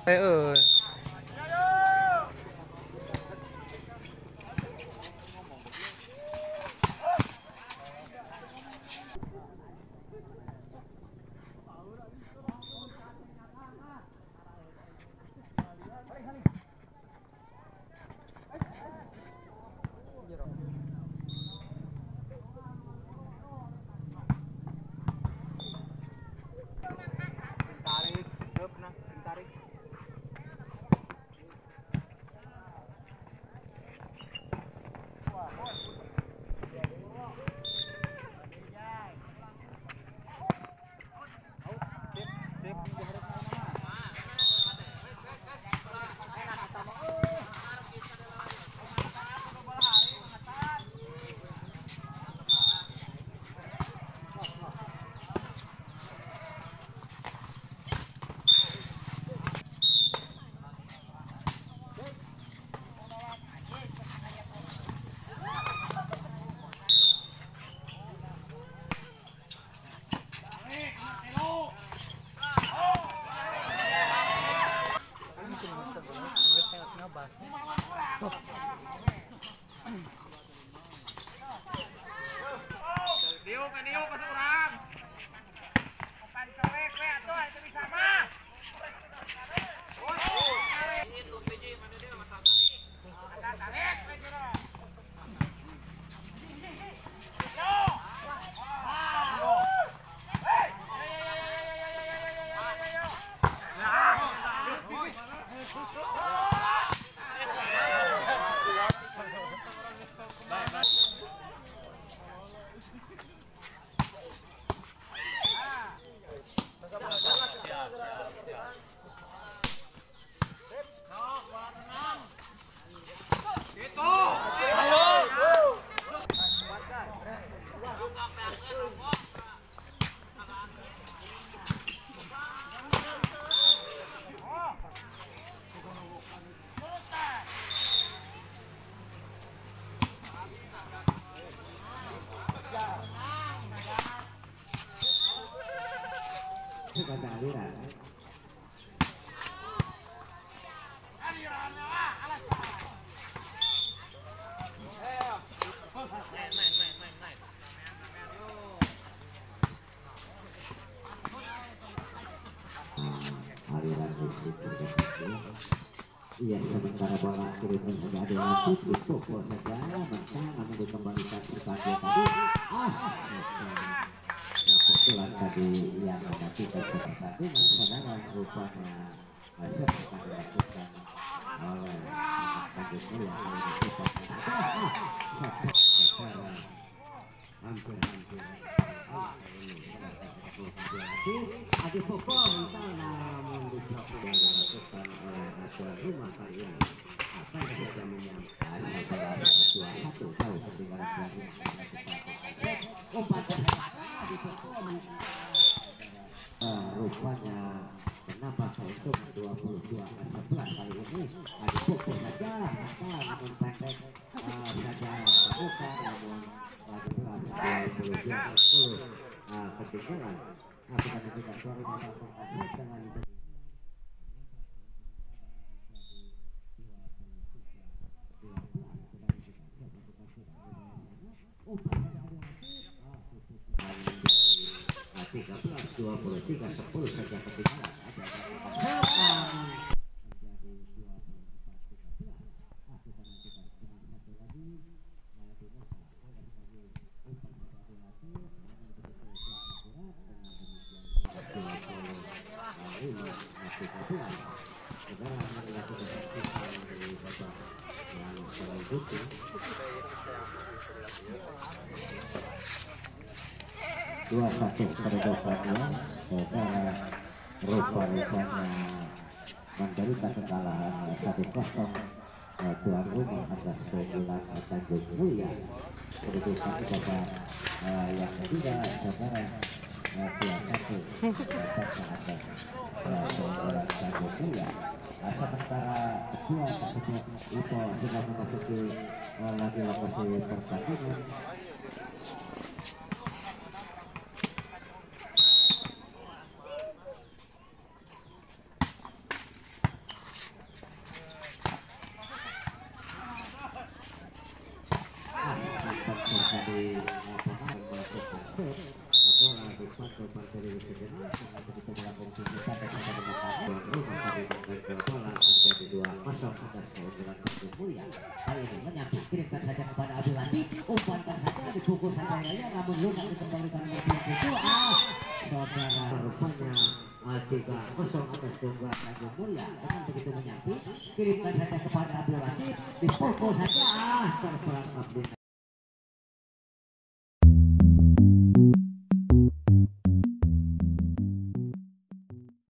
Heeh. Aliran listrik bergerak. Iya, sementara bola kiri pun sudah ada lagi dipukul saja, maka namun dikembalikan pertandingan tadi. Pukulan tadi yang mengakibatkan pertandingan saudara rupanya seperti dilakukan oleh Tanjung yang hampir-hampir ada pokok namun yang dilakukan oleh tuan rumah kali ini akan saja menyampaikan masalah 2-1 tahu ketinggalan rupanya kenapa untuk 22-11 kali ini ada pokok saja namun pendek saja terbuka namun lagi 22-10 ketinggalan bukan tidak suara dengan tiga 10 saja ketinggalan dua satu kedudukannya saudara rupanya menderita kekalahan 1-0 tuan rumah atas keunggulan Tanjung Mulia. Kedudukan kepada yang ketiga saudara 2-1 atas keunggulan Tanjung Mulia. Sementara kedua tersebut itu sudah memasuki lagi lokasi pertandingan. dipukul saja namun lu tak dikembalikan itu saudara rupanya 3-0 atas tunggal Tanjung Mulia dengan begitu menyakit kirimkan saja kepada Abdul Latif dipukul saja terperang Abdul